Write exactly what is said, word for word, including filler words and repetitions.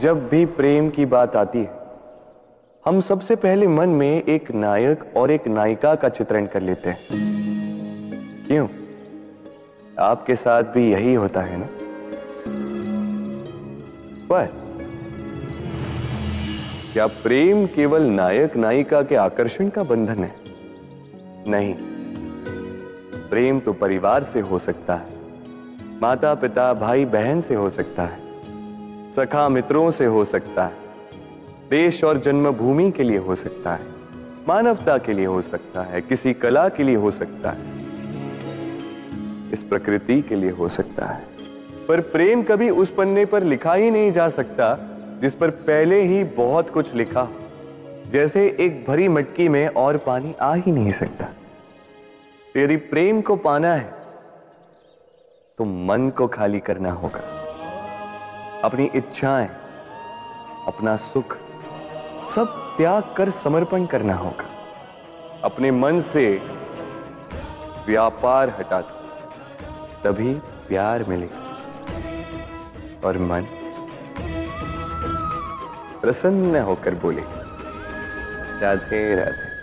जब भी प्रेम की बात आती है हम सबसे पहले मन में एक नायक और एक नायिका का चित्रण कर लेते हैं। क्यों? आपके साथ भी यही होता है ना? पर क्या प्रेम केवल नायक नायिका के आकर्षण का बंधन है? नहीं, प्रेम तो परिवार से हो सकता है, माता पिता भाई बहन से हो सकता है, सखा मित्रों से हो सकता है, देश और जन्मभूमि के लिए हो सकता है, मानवता के लिए हो सकता है, किसी कला के लिए हो सकता है, इस प्रकृति के लिए हो सकता है। पर प्रेम कभी उस पन्ने पर लिखा ही नहीं जा सकता जिस पर पहले ही बहुत कुछ लिखा हो। जैसे एक भरी मटकी में और पानी आ ही नहीं सकता। यदि प्रेम को पाना है तो मन को खाली करना होगा, अपनी इच्छाएं, अपना सुख सब त्याग कर समर्पण करना होगा। अपने मन से व्यापार हटा दो, तभी प्यार मिलेगा और मन प्रसन्न होकर बोले राधे राधे।